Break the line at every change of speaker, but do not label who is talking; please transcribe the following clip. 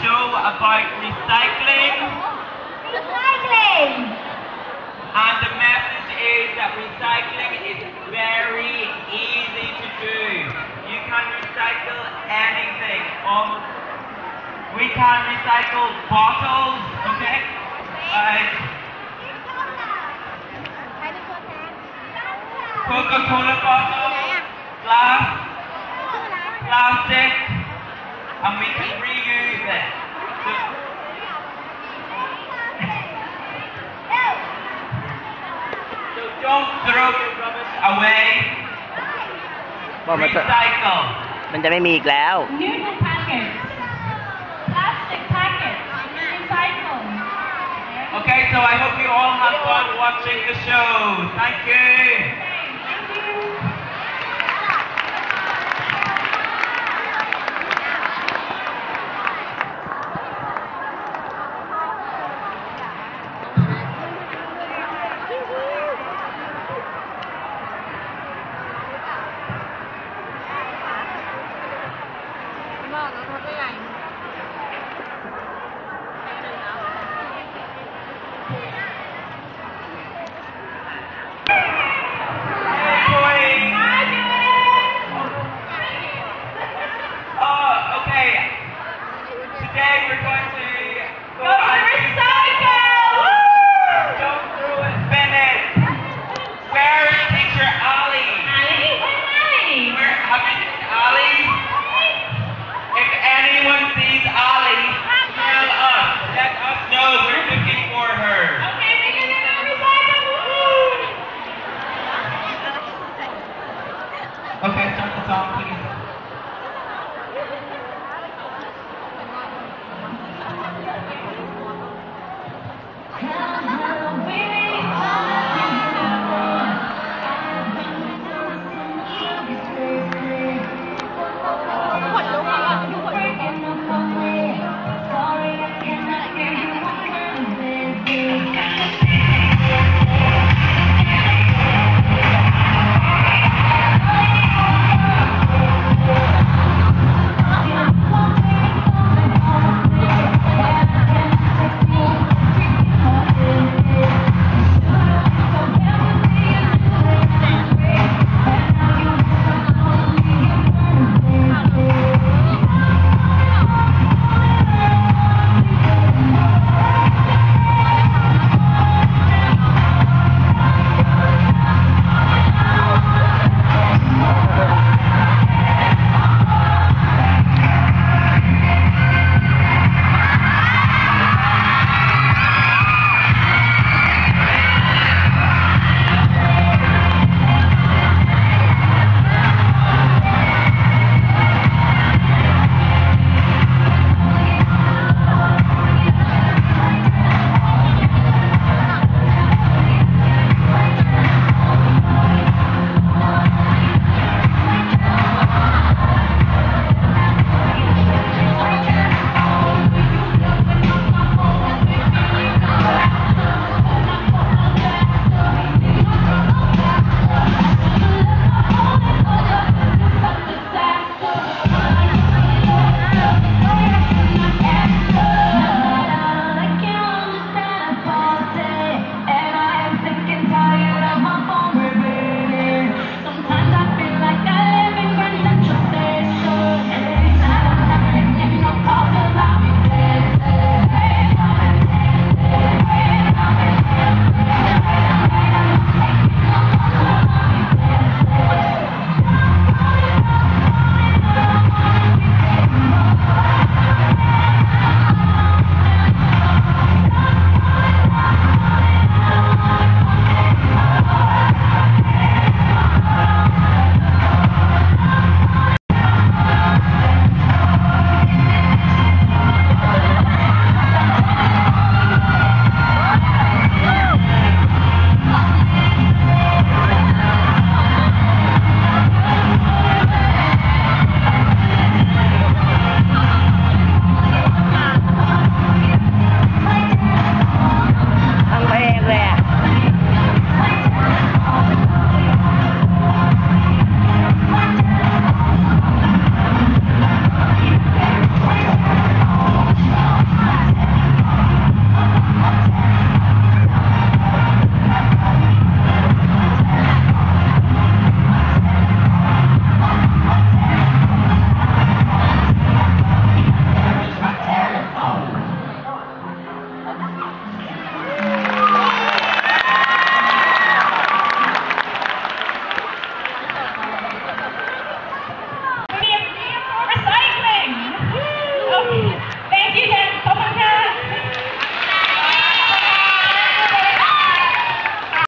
show about recycling.
Recycling!
And the message is that recycling is very easy to do. You can recycle anything. We can recycle bottles, okay? Coca-Cola bottle, glass, plastic, and we can reuse it. So don't throw your rubbish away. Recycle.
มันจะไม่มีอีกแล้ว
Noodle packets. Plastic packets. Recycle.
Okay, so I hope you all have fun watching the show. Thank you.